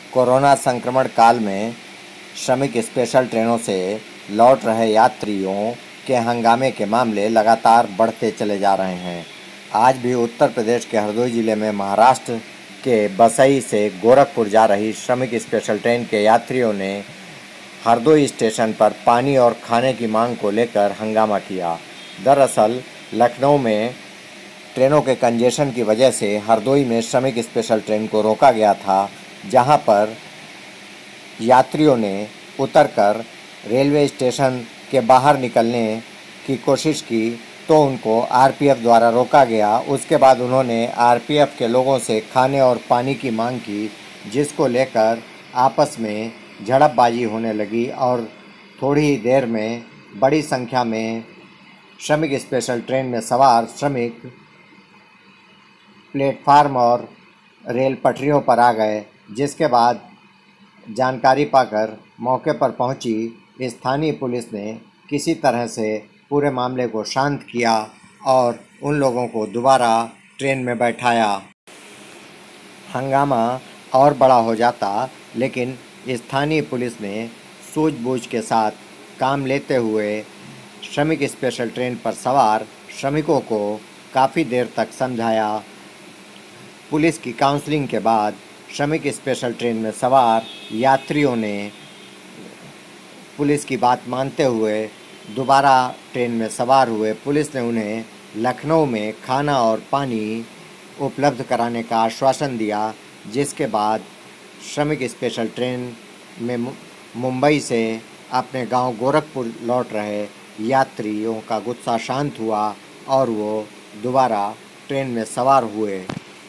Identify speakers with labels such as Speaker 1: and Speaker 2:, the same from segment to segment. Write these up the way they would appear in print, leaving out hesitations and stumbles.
Speaker 1: Corona संक्रमण काल में श्रमिक स्पेशल ट्रेनों से लौट रहे यात्रियों के हंगामे के मामले लगातार बढ़ते चले जा रहे हैं। आज भी उत्तर प्रदेश के हरदोई जिले में महाराष्ट्र के बसई से गोरखपुर जा रही श्रमिक स्पेशल ट्रेन के यात्रियों ने हरदोई स्टेशन पर पानी और खाने की मांग को लेकर हंगामा किया। दरअसल लखनऊ में ट्रेनों के कंजेशन की वजह से हरदोई में श्रमिक स्पेशल ट्रेन को रोका गया था, जहां पर यात्रियों ने उतरकर रेलवे स्टेशन के बाहर निकलने की कोशिश की तो उनको आरपीएफ द्वारा रोका गया। उसके बाद उन्होंने आरपीएफ के लोगों से खाने और पानी की मांग की, जिसको लेकर आपस में झड़पबाजी होने लगी और थोड़ी ही देर में बड़ी संख्या में श्रमिक स्पेशल ट्रेन में सवार श्रमिक प्लेटफार्म और रेल पटरियों पर आ गए, जिसके बाद जानकारी पाकर मौके पर पहुंची स्थानीय पुलिस ने किसी तरह से पूरे मामले को शांत किया और उन लोगों को दोबारा ट्रेन में बैठाया। हंगामा और बड़ा हो जाता, लेकिन स्थानीय पुलिस ने सूझबूझ के साथ काम लेते हुए श्रमिक स्पेशल ट्रेन पर सवार श्रमिकों को काफ़ी देर तक समझाया। पुलिस की काउंसलिंग के बाद श्रमिक स्पेशल ट्रेन में सवार यात्रियों ने पुलिस की बात मानते हुए दोबारा ट्रेन में सवार हुए। पुलिस ने उन्हें लखनऊ में खाना और पानी उपलब्ध कराने का आश्वासन दिया, जिसके बाद श्रमिक स्पेशल ट्रेन में मुंबई से अपने गांव गोरखपुर लौट रहे यात्रियों का गुस्सा शांत हुआ और वो दोबारा ट्रेन में सवार हुए।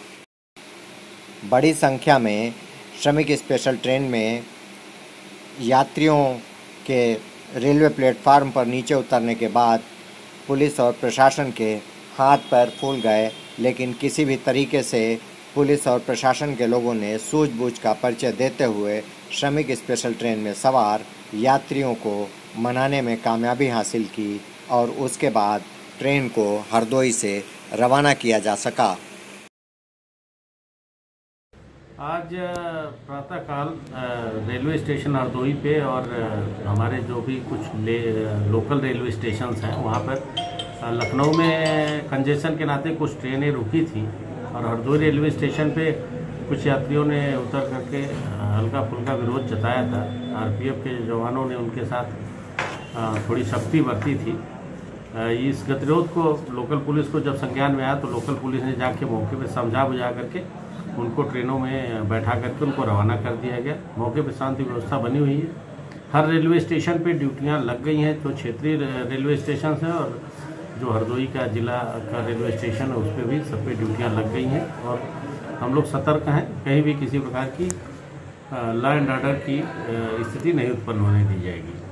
Speaker 1: बड़ी संख्या में श्रमिक स्पेशल ट्रेन में यात्रियों के रेलवे प्लेटफार्म पर नीचे उतरने के बाद पुलिस और प्रशासन के हाथ पैर फूल गए, लेकिन किसी भी तरीके से पुलिस और प्रशासन के लोगों ने सूझबूझ का परिचय देते हुए श्रमिक स्पेशल ट्रेन में सवार यात्रियों को मनाने में कामयाबी हासिल की और उसके बाद ट्रेन को हरदोई से रवाना किया जा सका।
Speaker 2: आज प्रातःकाल रेलवे स्टेशन हरदोई पे और हमारे जो भी कुछ लोकल रेलवे स्टेशंस हैं वहाँ पर लखनऊ में कंजेशन के नाते कुछ ट्रेनें रुकी थी और हरदोई रेलवे स्टेशन पे कुछ यात्रियों ने उतर करके हल्का फुल्का विरोध जताया था। आरपीएफ के जवानों ने उनके साथ थोड़ी सख्ती बरती थी। इस गतिरोध को लोकल पुलिस को जब संज्ञान में आया तो लोकल पुलिस ने जाके मौके पे समझा बुझा करके उनको ट्रेनों में बैठा करके उनको रवाना कर दिया गया। मौके पे शांति व्यवस्था बनी हुई है। हर रेलवे स्टेशन पे ड्यूटियां लग गई हैं, जो क्षेत्रीय रेलवे स्टेशन है और जो हरदोई का जिला का रेलवे स्टेशन है उस पर भी सब पे ड्यूटियां लग गई हैं और हम लोग सतर्क हैं। कहीं भी किसी प्रकार की लॉ एंड ऑर्डर की स्थिति नहीं उत्पन्न होने दी जाएगी।